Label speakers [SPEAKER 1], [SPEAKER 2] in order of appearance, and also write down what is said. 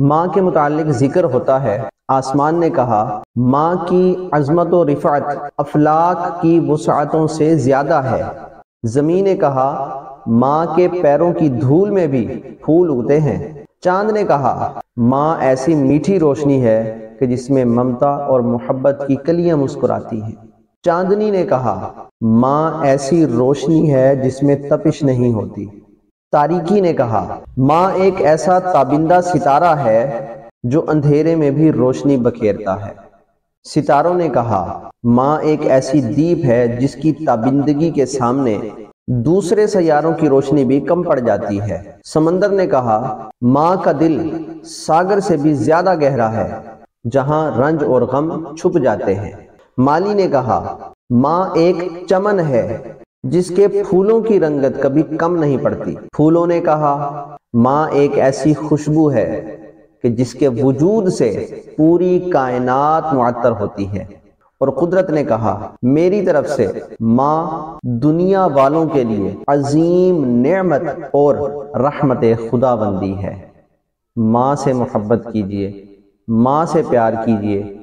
[SPEAKER 1] ماں کے متعلق ذکر ہوتا ہے، آسمان نے کہا ماں کی عظمت و رفعت افلاک کی وسعتوں سے زیادہ ہے۔ زمین نے کہا ماں کے پیروں کی دھول میں بھی پھول اگتے ہیں۔ چاند نے کہا ماں ایسی میٹھی روشنی ہے کہ جس میں ممتا اور محبت کی کلیاں مسکراتی ہیں۔ چاندنی نے کہا ماں ایسی روشنی ہے جس میں تپش نہیں ہوتی۔ تاریکی نے کہا ماں ایک ایسا تابندہ ستارہ ہے جو اندھیرے میں بھی روشنی بکھیرتا ہے۔ ستاروں نے کہا ماں ایک ایسی دیپ ہے جس کی تابندگی کے سامنے دوسرے سیاروں کی روشنی بھی کم پڑ جاتی ہے۔ سمندر نے کہا ماں کا دل ساگر سے بھی زیادہ گہرا ہے جہاں رنج اور غم چھپ جاتے ہیں۔ مالی نے کہا ماں ایک چمن ہے جس کے پھولوں کی رنگت کبھی کم نہیں پڑتی۔ پھولوں نے کہا ماں ایک ایسی خوشبو ہے کہ جس کے وجود سے پوری کائنات معطر ہوتی ہے۔ اور قدرت نے کہا میری طرف سے ماں دنیا والوں کے لیے عظیم نعمت اور رحمت خداوندی ہے۔ ماں سے محبت کیجیے، ماں سے پیار کیجیے،